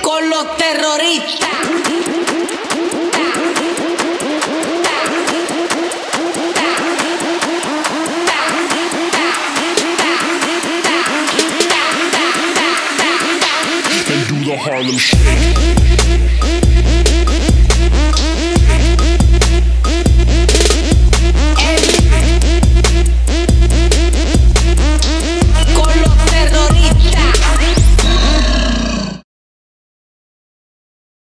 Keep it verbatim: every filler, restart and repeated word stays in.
con los terroristas. And do the Harlem Shake.